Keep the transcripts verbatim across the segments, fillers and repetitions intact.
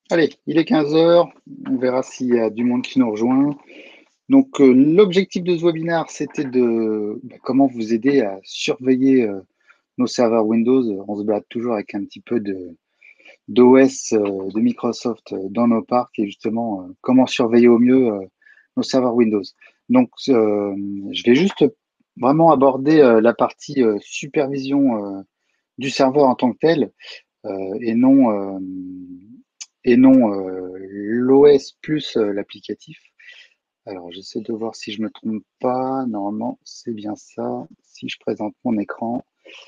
Allez, il est quinze heures, on verra s'il y a du monde qui nous rejoint. Donc, euh, l'objectif de ce webinaire, c'était de bah, comment vous aider à surveiller euh, nos serveurs Windows. On se balade toujours avec un petit peu de d'O S euh, de Microsoft euh, dans nos parcs et justement, euh, comment surveiller au mieux euh, nos serveurs Windows. Donc, euh, je vais juste vraiment aborder euh, la partie euh, supervision euh, du serveur en tant que tel euh, et non, euh, et non euh, l'O S plus euh, l'applicatif. Alors, j'essaie de voir si je me trompe pas. Normalement, c'est bien ça. Si je présente mon écran.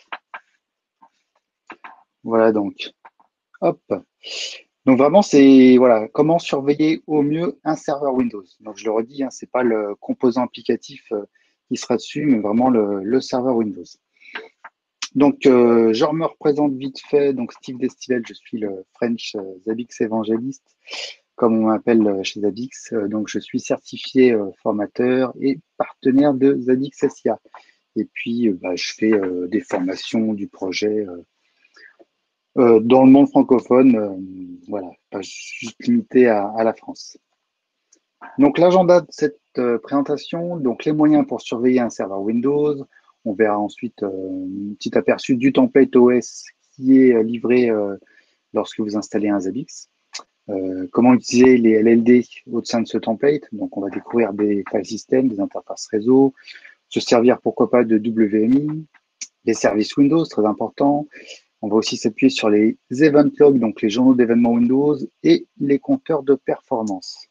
Voilà donc. Hop. Donc vraiment, c'est voilà, comment surveiller au mieux un serveur Windows. Donc je le redis, hein, c'est pas le composant applicatif euh, qui sera dessus, mais vraiment le, le serveur Windows. Donc, euh, je me représente vite fait. Donc, Steve Destivelle, je suis le French euh, Zabbix évangéliste, comme on m'appelle euh, chez Zabbix. Euh, donc, je suis certifié euh, formateur et partenaire de Zabbix S I A. Et puis, euh, bah, je fais euh, des formations du projet euh, euh, dans le monde francophone. Euh, voilà, pas juste limité à, à la France. Donc, l'agenda de cette euh, présentation, donc les moyens pour surveiller un serveur Windows. On verra ensuite euh, un petit aperçu du template O S qui est euh, livré euh, lorsque vous installez un Zabbix. Euh, comment utiliser les L L D au sein de ce template. Donc, on va découvrir des file systems, des interfaces réseau, se servir pourquoi pas de W M I, les services Windows, très important. On va aussi s'appuyer sur les event logs, donc les journaux d'événements Windows et les compteurs de performance.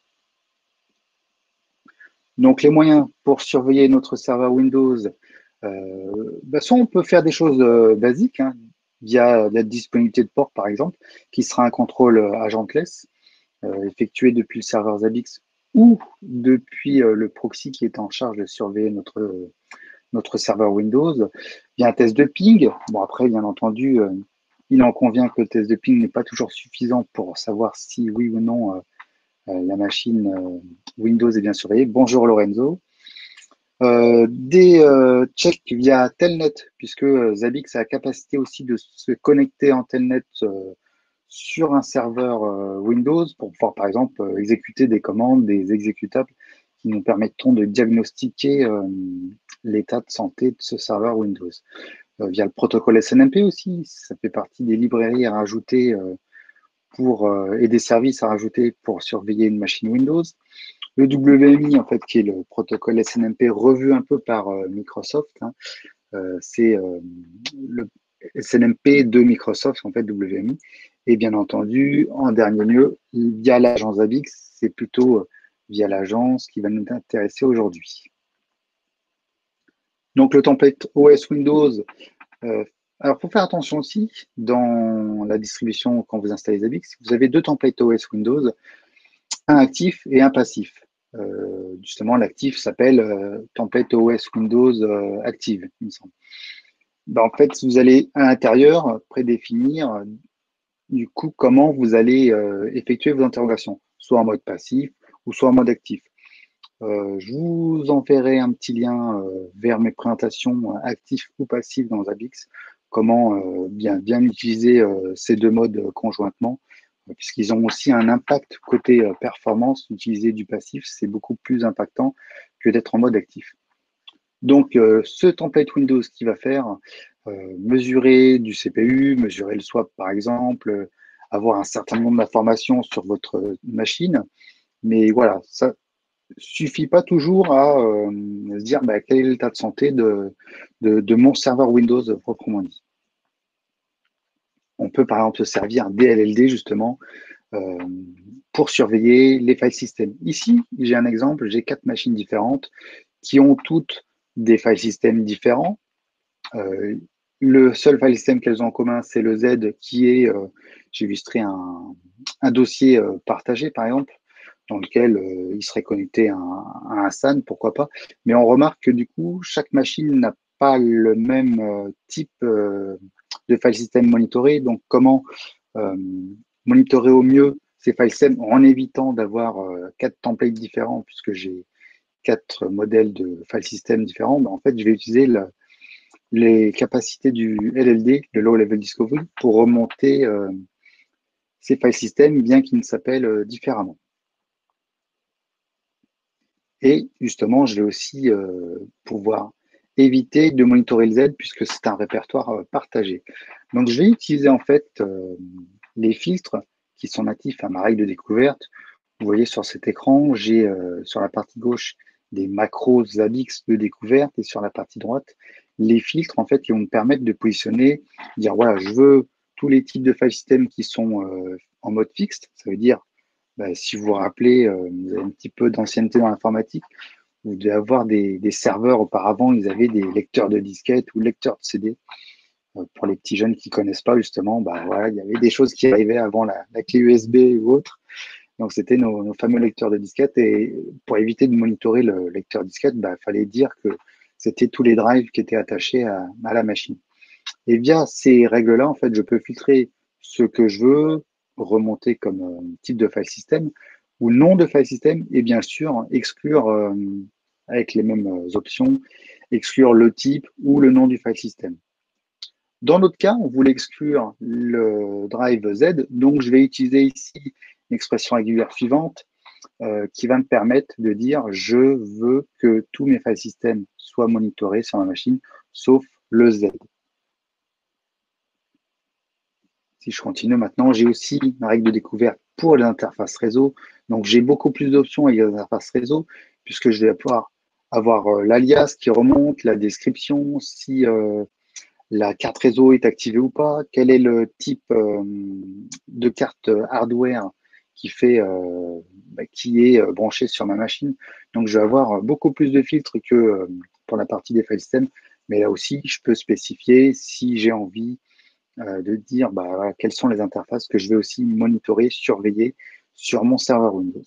Donc, les moyens pour surveiller notre serveur Windows, euh, bah, soit on peut faire des choses euh, basiques, hein, via la disponibilité de port, par exemple, qui sera un contrôle euh, agentless, euh, effectué depuis le serveur Zabbix ou depuis euh, le proxy qui est en charge de surveiller notre, euh, notre serveur Windows. Il y a un test de ping. Bon, après, bien entendu, euh, il en convient que le test de ping n'est pas toujours suffisant pour savoir si oui ou non euh, euh, la machine euh, Windows est bien surveillée. Bonjour Lorenzo. Euh, des euh, checks via Telnet, puisque euh, Zabbix a la capacité aussi de se connecter en Telnet euh, sur un serveur euh, Windows pour pouvoir, par exemple, euh, exécuter des commandes, des exécutables qui nous permettront de diagnostiquer euh, l'état de santé de ce serveur Windows. Euh, via le protocole S N M P aussi, ça fait partie des librairies à rajouter euh, pour, euh, et des services à rajouter pour surveiller une machine Windows. Le W M I, en fait, qui est le protocole S N M P revu un peu par euh, Microsoft, hein, euh, c'est euh, le S N M P de Microsoft, en fait, W M I. Et bien entendu, en dernier lieu, via l'agence Zabbix, c'est plutôt euh, via l'agence qui va nous intéresser aujourd'hui. Donc, le template O S Windows. Euh, alors, il faut faire attention aussi, dans la distribution, quand vous installez Zabbix, vous avez deux templates O S Windows, un actif et un passif. Euh, justement, l'actif s'appelle euh, template O S Windows euh, Active, il me semble. Ben, en fait, vous allez à l'intérieur prédéfinir euh, du coup comment vous allez euh, effectuer vos interrogations, soit en mode passif ou soit en mode actif. Euh, je vous enverrai un petit lien euh, vers mes présentations euh, actifs ou passifs dans Zabbix, comment euh, bien, bien utiliser euh, ces deux modes euh, conjointement, euh, puisqu'ils ont aussi un impact côté euh, performance. Utiliser du passif, c'est beaucoup plus impactant que d'être en mode actif. Donc, euh, ce template Windows qui va faire euh, mesurer du C P U, mesurer le swap par exemple, euh, avoir un certain nombre d'informations sur votre machine. Mais voilà, ça suffit pas toujours à euh, se dire bah, quel est l'état de santé de, de, de mon serveur Windows proprement dit. On peut par exemple se servir des L L D justement euh, pour surveiller les file systems. Ici, j'ai un exemple, j'ai quatre machines différentes qui ont toutes des file systems différents. Euh, le seul file system qu'elles ont en commun, c'est le Z qui est, euh, j'ai illustré un, un dossier euh, partagé par exemple, dans lequel euh, il serait connecté à un, à un S A N, pourquoi pas. Mais on remarque que du coup, chaque machine n'a pas le même euh, type euh, de file system monitoré. Donc, comment euh, monitorer au mieux ces file systems en évitant d'avoir euh, quatre templates différents, puisque j'ai quatre modèles de file system différents. Ben, en fait, je vais utiliser le, les capacités du L L D, le Low Level Discovery, pour remonter euh, ces file systems, bien qu'ils s'appellent euh, différemment. Et justement, je vais aussi euh, pouvoir éviter de monitorer le Z puisque c'est un répertoire euh, partagé. Donc, je vais utiliser en fait euh, les filtres qui sont natifs à ma règle de découverte. Vous voyez sur cet écran, j'ai euh, sur la partie gauche des macros Zabbix de découverte et sur la partie droite, les filtres en fait qui vont me permettre de positionner, dire voilà, je veux tous les types de file systems qui sont euh, en mode fixe. Ça veut dire, bah, si vous vous rappelez, euh, vous avez un petit peu d'ancienneté dans l'informatique, vous devez avoir des, des serveurs auparavant, ils avaient des lecteurs de disquettes ou lecteurs de C D. Euh, pour les petits jeunes qui ne connaissent pas, justement, bah, voilà, il y avait des choses qui arrivaient avant la, la clé U S B ou autre. Donc, c'était nos, nos fameux lecteurs de disquettes. Et pour éviter de monitorer le lecteur disquette, il bah, fallait dire que c'était tous les drives qui étaient attachés à, à la machine. Et via ces règles-là, en fait, je peux filtrer ce que je veux, remonter comme euh, type de file system ou nom de file system, et bien sûr, exclure euh, avec les mêmes euh, options, exclure le type ou le nom du file system. Dans notre cas, on voulait exclure le drive Z, donc je vais utiliser ici l'expression régulière suivante euh, qui va me permettre de dire je veux que tous mes file systems soient monitorés sur ma machine, sauf le Z. Si je continue maintenant, j'ai aussi ma règle de découverte pour les interfaces réseau. Donc, j'ai beaucoup plus d'options avec les interfaces réseau, puisque je vais pouvoir avoir euh, l'alias qui remonte, la description, si euh, la carte réseau est activée ou pas, quel est le type euh, de carte hardware qui fait euh, bah, qui est euh, branché sur ma machine. Donc, je vais avoir beaucoup plus de filtres que euh, pour la partie des file systems. Mais là aussi, je peux spécifier si j'ai envie euh, de dire bah, voilà, quelles sont les interfaces que je vais aussi monitorer, surveiller sur mon serveur Windows.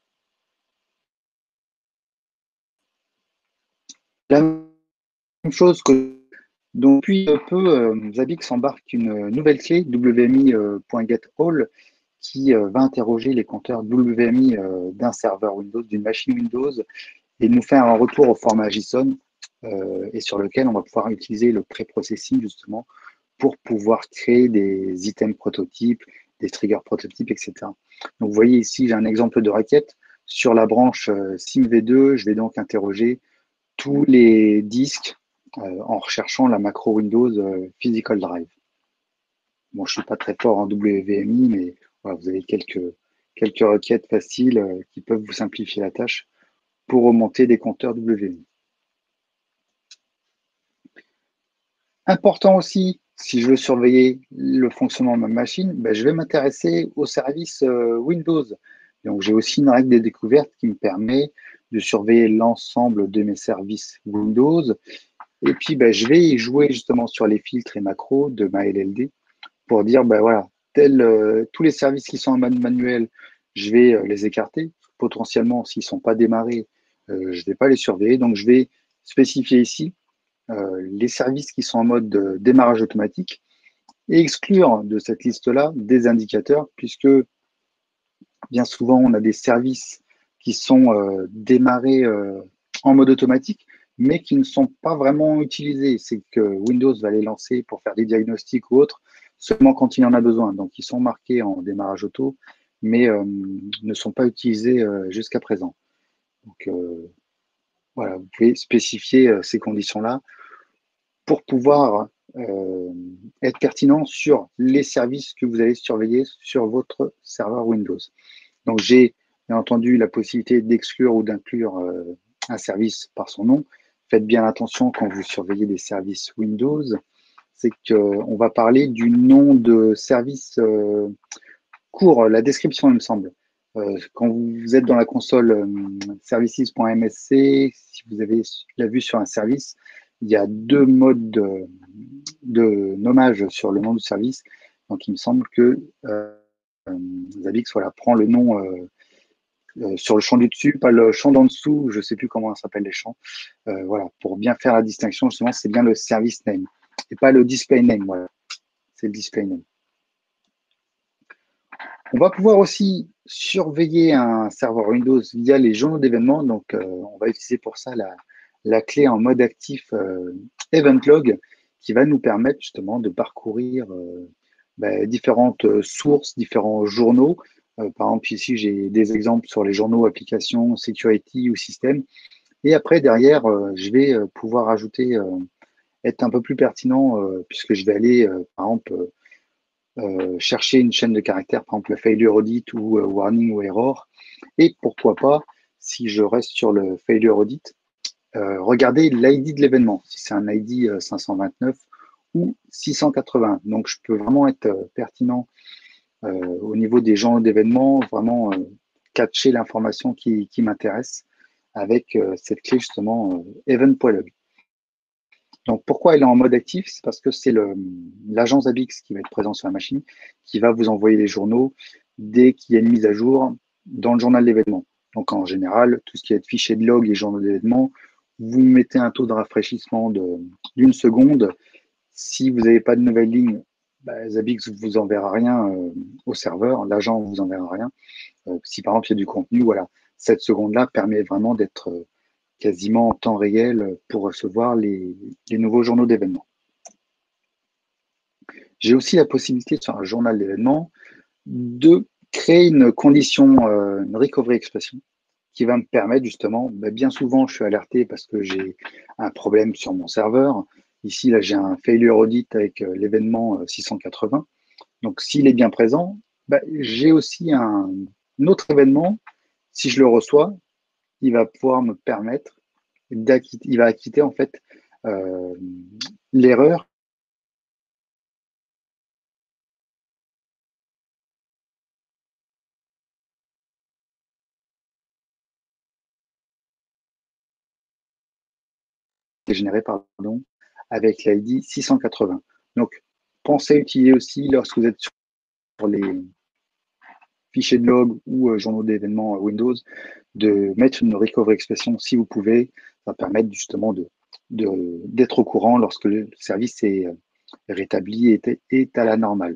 La même chose que donc, depuis peu, euh, Zabbix embarque une nouvelle clé W M I.getAll qui euh, va interroger les compteurs W M I euh, d'un serveur Windows, d'une machine Windows, et nous faire un retour au format JSON euh, et sur lequel on va pouvoir utiliser le pré-processing justement pour pouvoir créer des items prototypes, des triggers prototypes, et cetera. Donc, vous voyez ici, j'ai un exemple de requête. Sur la branche euh, sim v deux, je vais donc interroger tous les disques euh, en recherchant la macro Windows euh, Physical Drive. Bon, je ne suis pas très fort en W M I, mais voilà, vous avez quelques, quelques requêtes faciles euh, qui peuvent vous simplifier la tâche pour remonter des compteurs W M I. Important aussi, si je veux surveiller le fonctionnement de ma machine, ben, je vais m'intéresser aux services euh, Windows. Donc, j'ai aussi une règle de découverte qui me permet de surveiller l'ensemble de mes services Windows. Et puis, ben, je vais jouer justement sur les filtres et macros de ma L L D pour dire, ben voilà, tel, euh, tous les services qui sont en mode manuel, je vais euh, les écarter. Potentiellement, s'ils ne sont pas démarrés, euh, je ne vais pas les surveiller. Donc, je vais spécifier ici euh, les services qui sont en mode de démarrage automatique et exclure de cette liste-là des indicateurs, puisque bien souvent, on a des services qui sont euh, démarrés euh, en mode automatique, mais qui ne sont pas vraiment utilisés. C'est que Windows va les lancer pour faire des diagnostics ou autres seulement quand il en a besoin. Donc, ils sont marqués en démarrage auto, mais euh, ne sont pas utilisés euh, jusqu'à présent. Donc, euh, voilà, vous pouvez spécifier euh, ces conditions-là pour pouvoir euh, être pertinent sur les services que vous allez surveiller sur votre serveur Windows. Donc, j'ai bien entendu la possibilité d'exclure ou d'inclure euh, un service par son nom. Faites bien attention quand vous surveillez des services Windows, c'est qu'on va parler du nom de service euh, court, la description, il me semble. Euh, quand vous êtes dans la console euh, services.msc, si vous avez la vue sur un service, il y a deux modes de, de nommage sur le nom du service. Donc, il me semble que euh, Zabbix voilà, prend le nom euh, euh, sur le champ du dessus, pas le champ d'en dessous, je ne sais plus comment ça s'appelle les champs. Euh, voilà, pour bien faire la distinction, justement, c'est bien le service name et pas le display name. Voilà, c'est le display name. On va pouvoir aussi surveiller un serveur Windows via les journaux d'événements. Donc, euh, on va utiliser pour ça la, la clé en mode actif euh, Event Log qui va nous permettre justement de parcourir euh, bah, différentes sources, différents journaux. Euh, par exemple, ici, j'ai des exemples sur les journaux, applications, security ou système. Et après, derrière, euh, je vais euh, pouvoir ajouter, euh, être un peu plus pertinent, euh, puisque je vais aller, euh, par exemple, euh, chercher une chaîne de caractères, par exemple, failure audit ou euh, warning ou error. Et pourquoi pas, si je reste sur le failure audit, euh, regardez l'I D de l'événement, si c'est un I D euh, cinq cent vingt-neuf ou six cent quatre-vingts. Donc, je peux vraiment être euh, pertinent euh, au niveau des genres d'événements, vraiment euh, catcher l'information qui, qui m'intéresse avec euh, cette clé justement euh, event.log. Donc pourquoi elle est en mode actif? C'est parce que c'est le l'agence Zabbix qui va être présent sur la machine, qui va vous envoyer les journaux dès qu'il y a une mise à jour dans le journal d'événement. Donc en général, tout ce qui est fichier de log et journaux d'événement, vous mettez un taux de rafraîchissement de- d'une seconde. Si vous n'avez pas de nouvelle ligne, bah, Zabbix ne vous enverra rien euh, au serveur, l'agent ne vous enverra rien. Euh, si par exemple il y a du contenu, voilà, cette seconde-là permet vraiment d'être euh, quasiment en temps réel pour recevoir les, les nouveaux journaux d'événements. J'ai aussi la possibilité sur un journal d'événements de créer une condition, euh, une recovery expression qui va me permettre justement, bah, bien souvent je suis alerté parce que j'ai un problème sur mon serveur. Ici, là, j'ai un failure audit avec euh, l'événement euh, six cent quatre-vingts. Donc, s'il est bien présent, bah, j'ai aussi un, un autre événement. Si je le reçois, il va pouvoir me permettre d'acquitter, il va acquitter en fait euh, l'erreur qui est générée pardon, avec l'I D six cent quatre-vingts. Donc, pensez à utiliser aussi lorsque vous êtes sur les fichiers de log ou euh, journaux d'événements Windows, de mettre une recovery expression si vous pouvez. Ça va permettre justement de, de, d'être au courant lorsque le service est euh, rétabli et est, est à la normale.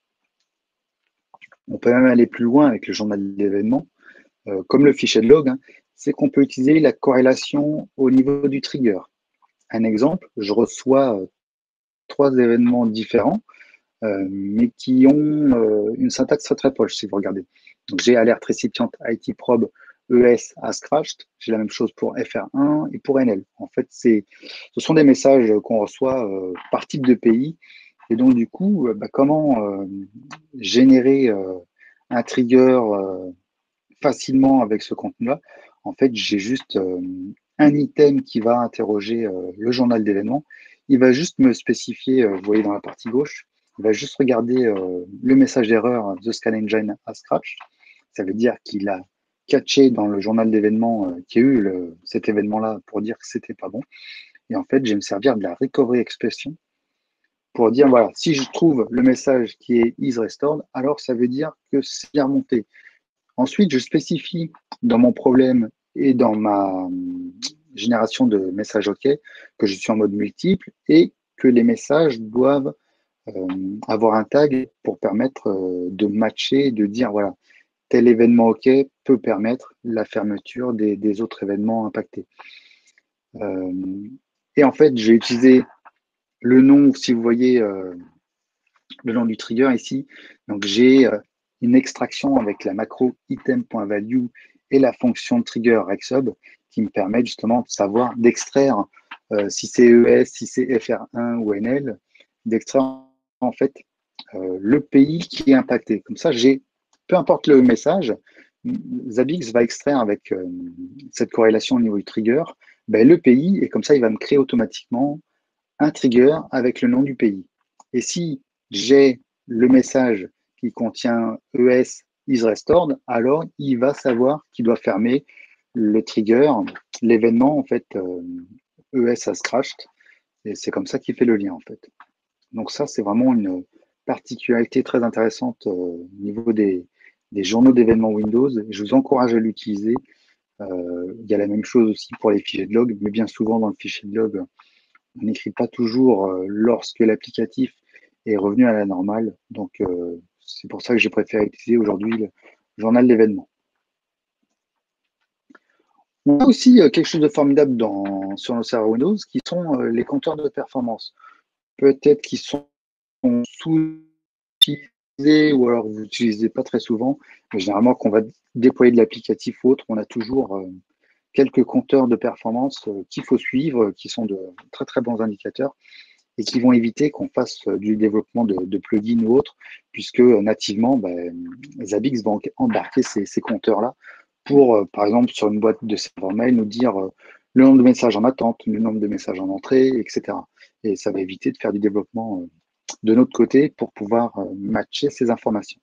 On peut même aller plus loin avec le journal d'événements, euh, comme le fichier de log, hein, c'est qu'on peut utiliser la corrélation au niveau du trigger. Un exemple, je reçois euh, trois événements différents, euh, mais qui ont euh, une syntaxe très très proche, si vous regardez. Donc j'ai alerte récipiente I T probe E S has crashed, j'ai la même chose pour F R un et pour N L. En fait, c'est, ce sont des messages qu'on reçoit euh, par type de pays, et donc du coup, euh, bah, comment euh, générer euh, un trigger euh, facilement avec ce contenu-là. En fait, j'ai juste euh, un item qui va interroger euh, le journal d'événements. Il va juste me spécifier, euh, vous voyez dans la partie gauche, il va juste regarder euh, le message d'erreur The Scan Engine a scratch. Ça veut dire qu'il a catché dans le journal d'événements euh, qu'il y a eu le, cet événement-là pour dire que c'était pas bon. Et en fait, je vais me servir de la recovery expression pour dire, voilà, si je trouve le message qui est is restored, alors ça veut dire que c'est bien remonté. Ensuite, je spécifie dans mon problème et dans ma euh, génération de messages OK que je suis en mode multiple et que les messages doivent euh, avoir un tag pour permettre euh, de matcher, de dire voilà, tel événement OK peut permettre la fermeture des, des autres événements impactés. Euh, et en fait, j'ai utilisé le nom, si vous voyez euh, le nom du trigger ici. Donc, j'ai euh, une extraction avec la macro item.value et la fonction trigger rexub qui me permet justement de savoir, d'extraire euh, si c'est E S, si c'est F R un ou N L, d'extraire en fait euh, le pays qui est impacté. Comme ça, j'ai, peu importe le message, Zabbix va extraire avec euh, cette corrélation au niveau du trigger ben, le pays et comme ça, il va me créer automatiquement un trigger avec le nom du pays. Et si j'ai le message qui contient E S is restored, alors il va savoir qu'il doit fermer le trigger, l'événement en fait euh, E S has crashed. Et c'est comme ça qu'il fait le lien en fait. Donc ça, c'est vraiment une particularité très intéressante euh, au niveau des, des journaux d'événements Windows. Je vous encourage à l'utiliser. Euh, il y a la même chose aussi pour les fichiers de log, mais bien souvent dans le fichier de log, on n'écrit pas toujours euh, lorsque l'applicatif est revenu à la normale. Donc, euh, c'est pour ça que j'ai préféré utiliser aujourd'hui le journal d'événements. On a aussi euh, quelque chose de formidable dans, sur nos serveurs Windows qui sont euh, les compteurs de performance. Peut-être qu'ils sont sous utilisez ou alors vous n'utilisez pas très souvent, mais généralement quand on va déployer de l'applicatif ou autre, on a toujours euh, quelques compteurs de performance euh, qu'il faut suivre, euh, qui sont de très très bons indicateurs et qui vont éviter qu'on fasse euh, du développement de, de plugins ou autres, puisque euh, nativement, ben, Zabbix va embarquer ces, ces compteurs-là pour, euh, par exemple, sur une boîte de serveur mail, nous dire euh, le nombre de messages en attente, le nombre de messages en entrée, et cetera. Et ça va éviter de faire du développement euh, de notre côté pour pouvoir euh, matcher ces informations.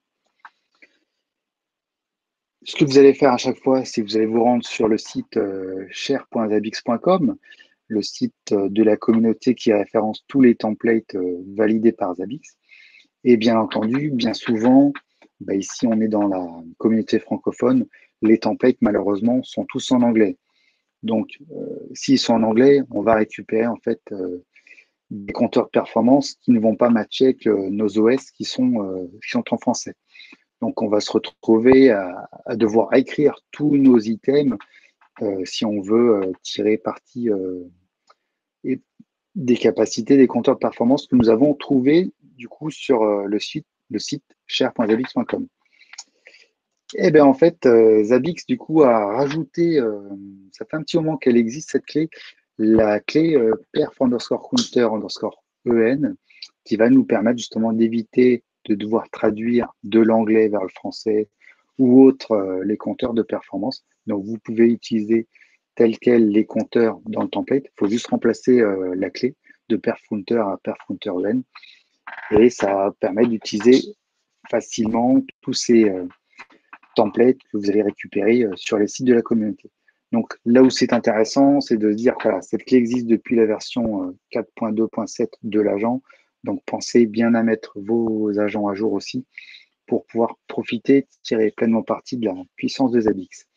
Ce que vous allez faire à chaque fois, c'est que vous allez vous rendre sur le site euh, share point zabbix point com, le site euh, de la communauté qui référence tous les templates euh, validés par Zabbix. Et bien entendu, bien souvent, bah ici on est dans la communauté francophone, les templates malheureusement sont tous en anglais. Donc euh, s'ils sont en anglais, on va récupérer en fait euh, des compteurs de performance qui ne vont pas matcher avec euh, nos O S qui sont, euh, qui sont en français. Donc, on va se retrouver à, à devoir écrire tous nos items euh, si on veut euh, tirer parti euh, et des capacités des compteurs de performance que nous avons trouvés du coup sur euh, le site, le site share point zabbix point com. Et bien en fait, euh, Zabbix du coup a rajouté, euh, ça fait un petit moment qu'elle existe cette clé, la clé euh, perf underscore counter underscore en, qui va nous permettre justement d'éviter de devoir traduire de l'anglais vers le français ou autre euh, les compteurs de performance. Donc vous pouvez utiliser tel quel les compteurs dans le template. Il faut juste remplacer euh, la clé de perf counter à perf counter en et ça permet d'utiliser facilement tous ces euh, templates que vous allez récupérer euh, sur les sites de la communauté. Donc là où c'est intéressant, c'est de se dire que voilà, cette clé existe depuis la version euh, quatre point deux point sept de l'agent. Donc pensez bien à mettre vos agents à jour aussi pour pouvoir profiter, tirer pleinement parti de la puissance de Zabbix.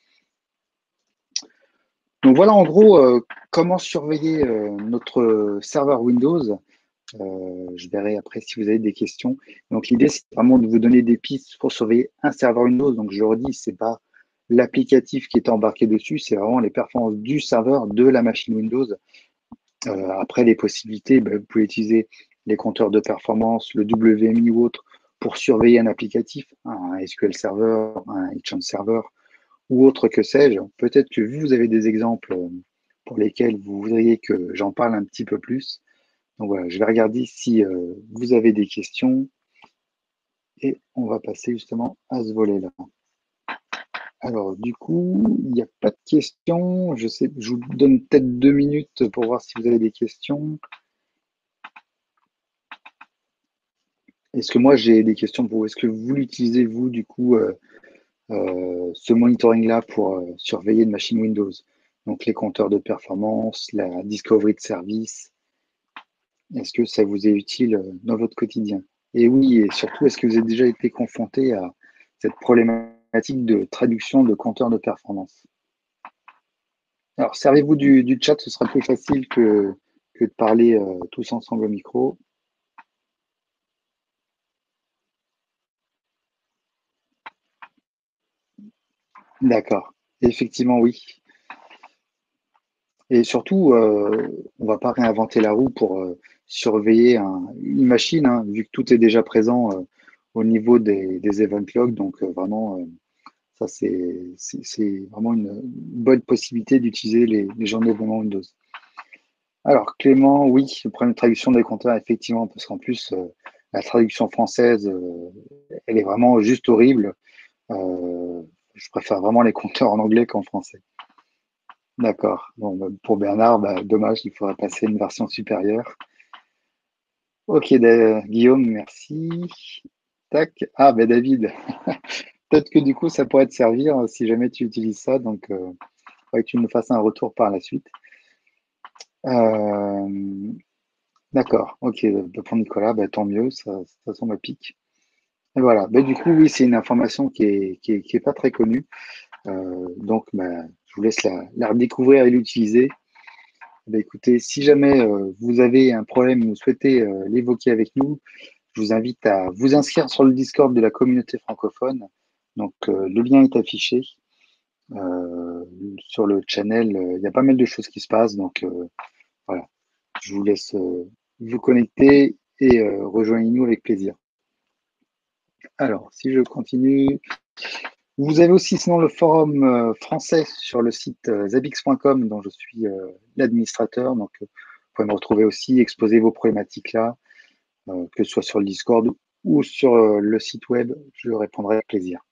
Donc voilà en gros euh, comment surveiller euh, notre serveur Windows. Euh, je verrai après si vous avez des questions. Donc l'idée, c'est vraiment de vous donner des pistes pour surveiller un serveur Windows. Donc je le redis, c'est pas l'applicatif qui est embarqué dessus, c'est vraiment les performances du serveur de la machine Windows. Euh, après les possibilités, ben, vous pouvez utiliser les compteurs de performance, le W M I ou autre pour surveiller un applicatif, un S Q L Server, un Exchange Server ou autre que sais-je. Peut-être que vous avez des exemples pour lesquels vous voudriez que j'en parle un petit peu plus. Donc voilà, je vais regarder si euh, vous avez des questions et on va passer justement à ce volet-là. Alors du coup, il n'y a pas de questions. Je sais, je vous donne peut-être deux minutes pour voir si vous avez des questions. Est-ce que moi j'ai des questions pour vous? Est-ce que vous l'utilisez vous du coup euh, euh, ce monitoring-là pour euh, surveiller une machine Windows? Donc les compteurs de performance, la discovery de service. Est-ce que ça vous est utile euh, dans votre quotidien? Et oui, et surtout, est-ce que vous avez déjà été confronté à cette problématique de traduction de compteurs de performance? Alors, servez-vous du, du chat, ce sera plus facile que, que de parler euh, tous ensemble au micro. D'accord. Effectivement, oui. Et surtout, euh, on ne va pas réinventer la roue pour euh, surveiller un- une machine, hein, vu que tout est déjà présent euh, au niveau des, des event logs. Donc, euh, vraiment, euh, ça, c'est c'est- c'est vraiment une bonne possibilité d'utiliser les, les journaux de Windows. Alors, Clément, oui, le problème de traduction des compteurs, effectivement, parce qu'en plus, euh, la traduction française, euh, elle est vraiment juste horrible. Euh, je préfère vraiment les compteurs en anglais qu'en français. D'accord. Bon, bah, pour Bernard, bah, dommage, il faudrait passer une version supérieure. Ok, Da- Guillaume, merci. Tac. Ah, ben David, peut-être que du coup, ça pourrait te servir euh, si jamais tu utilises ça. Donc, euh, faudrait que tu nous fasses un retour par la suite. Euh, d'accord. Ok, bah, pour Nicolas, bah, tant mieux, ça, ça tombe à pic. Et voilà. Bah, du coup, oui, c'est une information qui est, qui est, qui est pas très connue. Euh, donc, bah, je vous laisse la, la redécouvrir et l'utiliser. Bah, écoutez, si jamais euh, vous avez un problème ou vous souhaitez euh, l'évoquer avec nous, je vous invite à vous inscrire sur le Discord de la communauté francophone. Donc, euh, le lien est affiché. Euh, sur le channel, euh, il y a pas mal de choses qui se passent. Donc, euh, voilà, je vous laisse euh, vous connecter et euh, rejoignez-nous avec plaisir. Alors, si je continue, vous avez aussi sinon le forum euh, français sur le site euh, zabix point com dont je suis euh, l'administrateur. Donc, euh, vous pouvez me retrouver aussi, exposer vos problématiques là, euh, que ce soit sur le Discord ou sur euh, le site web, je répondrai avec plaisir.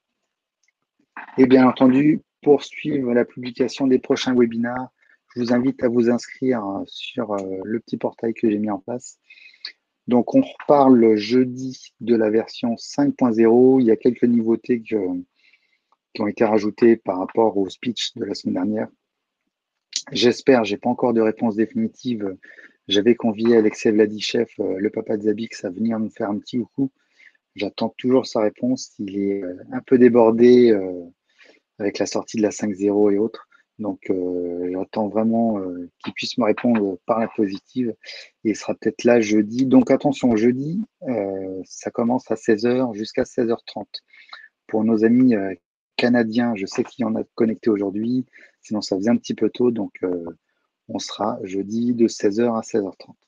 Et bien entendu, pour suivre la publication des prochains webinars, je vous invite à vous inscrire euh, sur euh, le petit portail que j'ai mis en place. Donc, on reparle jeudi de la version cinq point zéro. Il y a quelques nouveautés que, qui ont été rajoutées par rapport au speech de la semaine dernière. J'espère, je n'ai pas encore de réponse définitive. J'avais convié Alexei Vladichev, le papa de Zabix, à venir nous faire un petit coucou. J'attends toujours sa réponse. Il est un peu débordé euh, avec la sortie de la cinq point zéro et autres. Donc, euh, j'attends vraiment euh, qu'il puisse me répondre par la positive. Et il sera peut-être là jeudi. Donc, attention, jeudi, euh, ça commence à seize heures jusqu'à seize heures trente. Pour nos amis euh, canadiens, je sais qu'il y en a connecté aujourd'hui. Sinon, ça faisait un petit peu tôt. Donc, euh, on sera jeudi de seize heures à seize heures trente.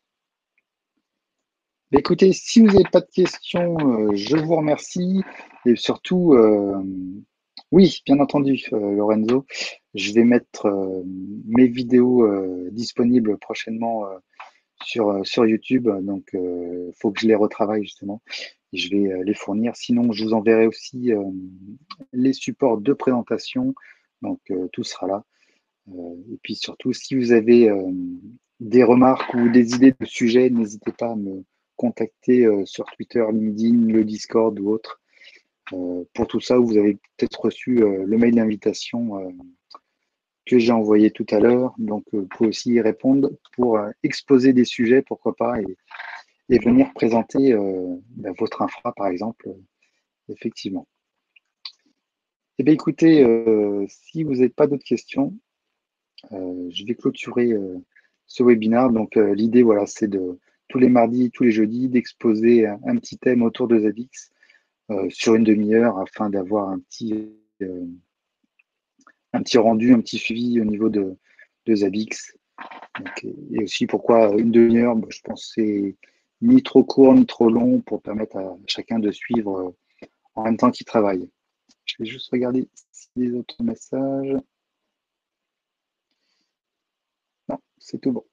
Écoutez, si vous n'avez pas de questions, euh, je vous remercie. Et surtout, euh, oui, bien entendu, euh, Lorenzo, je vais mettre euh, mes vidéos euh, disponibles prochainement euh, sur, euh, sur YouTube. Donc, il faut que je les retravaille justement et je vais euh, les fournir. Sinon, je vous enverrai aussi euh, les supports de présentation. Donc, euh, tout sera là. Euh, et puis surtout, si vous avez euh, des remarques ou des idées de sujets, n'hésitez pas à me contacter euh, sur Twitter, LinkedIn, le Discord ou autre. Euh, pour tout ça, vous avez peut-être reçu euh, le mail d'invitation euh, que j'ai envoyé tout à l'heure. Donc, euh, vous pouvez aussi y répondre pour euh, exposer des sujets, pourquoi pas, et, et venir présenter euh, bah, votre infra, par exemple, euh, effectivement. Eh bien, écoutez, euh, si vous n'avez pas d'autres questions, Euh, je vais clôturer euh, ce webinaire. Donc, euh, l'idée, voilà, c'est de tous les mardis, tous les jeudis, d'exposer un, un petit thème autour de Zabbix euh, sur une demi-heure afin d'avoir un petit, euh, un petit rendu, un petit suivi au niveau de, de Zabbix. Donc, et aussi, pourquoi une demi-heure? Bah, je pense que c'est ni trop court, ni trop long pour permettre à chacun de suivre euh, en même temps qu'il travaille. Je vais juste regarder s'il y a des autres messages. Non, c'est tout bon.